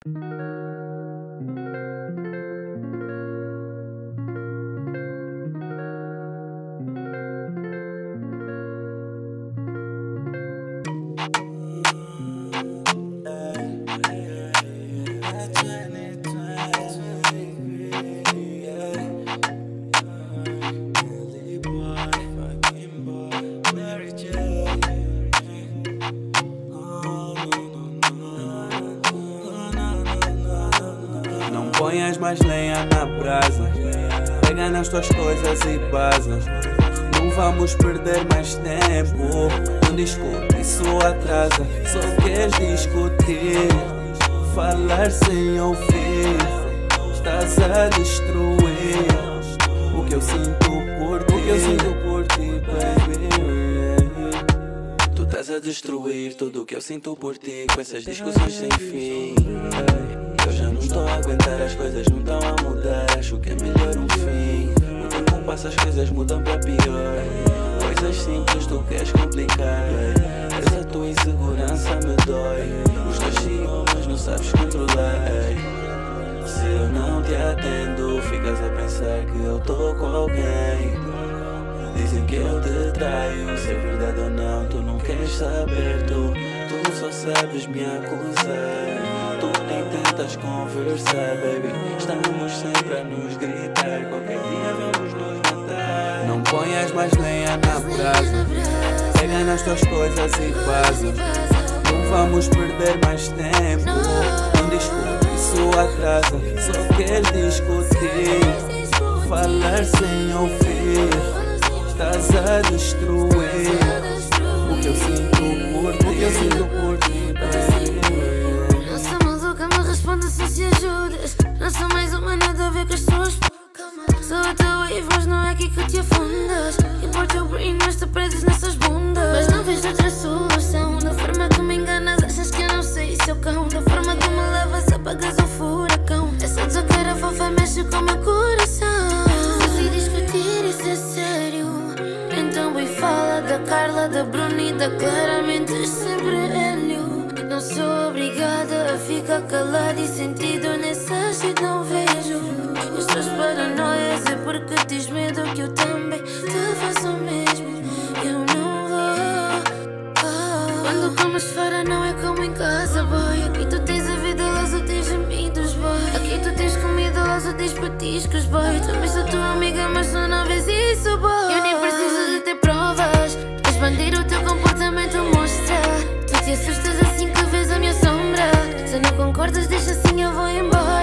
Não ponhas mais lenha na brasa, pega nas tuas coisas e vaza. Não vamos perder mais tempo, não discute, isso atrasa. Só queres discutir, falar sem ouvir. Estás a destruir o que eu sinto por ti, baby. Tu estás a destruir tudo o que eu sinto por ti, com essas discussões sem fim. Eu já não estou a aguentar, as coisas não estão a mudar. Acho que é melhor um fim. O tempo passa, as coisas mudam para pior. Coisas simples tu queres complicar. Essa tua insegurança me dói. Os teus ciúmes não sabes controlar. Se eu não te atendo, ficas a pensar que eu tô com alguém. Dizem que eu te traio, se é verdade ou não, tu não queres saber. Tu só sabes me acusar. Tu nem tentas conversar, baby. Estamos sempre a nos gritar. Qualquer dia vamos nos matar. Não ponhas mais lenha na brasa, pega nas tuas coisas e vaza. Não vamos perder mais tempo, não discute, isso atrasa. Só queres discutir, falar sem ouvir. Estás a destruir o que eu sinto por ti, baby. Não sou maluca, me responda só se ajudas. Não sou mais uma, nada a ver com as tuas. Sou a tua wave, mas não é aqui que te afundas. Importa o brain, mas te predes nessas bundas. Mas não vejo outra solução. Da forma que me enganas, achas que eu não sei se eu cão. Da forma que me levas, apagas o furacão. Essa tua cara fofa mexe com o meu coração. Se discutir, isso é sério. Então bem fala da Carla, da Bruna e da Clara. Mentes sempre hélio. Não sou obrigada a ficar calada e sentido nessa shit não vejo. As tuas paranoias é porque tens medo que eu também te faça o mesmo. Eu não vou. Quando comes fora não é como em casa, boy. Aqui tu tens a vida, lá só tens amigos, boy. Aqui tu tens comida, lá só tens petiscos, boy. Também sou tua amiga, mas tu não vês isso, boy. Eu nem preciso de ter provas. Expandir o teu comportamento mostra. Tu te assustas assim que vês a minha sombra. Se não concordas, deixa assim, eu vou embora.